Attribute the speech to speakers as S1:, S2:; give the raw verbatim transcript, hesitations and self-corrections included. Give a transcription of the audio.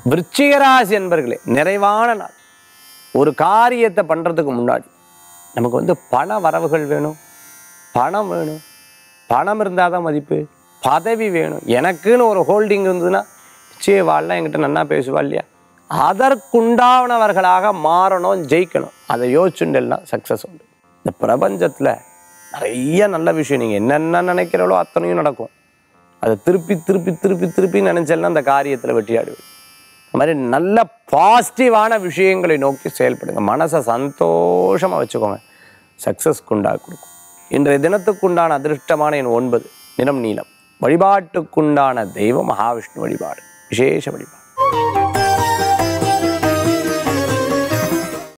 S1: விருச்சிக ராசி என்பர்களே, நிறைவான நாள். ஒரு காரியத்தை பண்ணுறதுக்கு முன்னாடி நமக்கு வந்து பண வரவுகள் வேணும், பணம் வேணும், பணம் இருந்தால் தான் மதிப்பு, பதவி வேணும். எனக்குன்னு ஒரு ஹோல்டிங் இருந்ததுன்னா நிச்சய வாழ்லாம் என்கிட்ட நல்லா பேசுவா இல்லையா, அதற்குண்டானவர்களாக மாறணும், ஜெயிக்கணும். அதை யோசிச்சுண்டேன்னா சக்ஸஸ் உண்டு. இந்த பிரபஞ்சத்தில் நிறைய நல்ல விஷயம் நீங்கள் என்னென்ன நினைக்கிறீங்களோ அத்தனையும் நடக்கும். அதை திருப்பி திருப்பி திருப்பி திருப்பி நினைச்சேன்னா அந்த காரியத்தில் வெற்றியாடுவேன். அது மாதிரி நல்ல பாசிட்டிவான விஷயங்களை நோக்கி செயல்படுங்க. மனசை சந்தோஷமாக வச்சுக்கோங்க, சக்ஸஸ்க்குண்டாக கொடுக்கும். இன்றைய தினத்துக்குண்டான அதிருஷ்டமான எண் ஒன்பது, நிறம் நீலம். வழிபாட்டுக்குண்டான தெய்வம் மகாவிஷ்ணு வழிபாடு, விசேஷ வழிபாடு.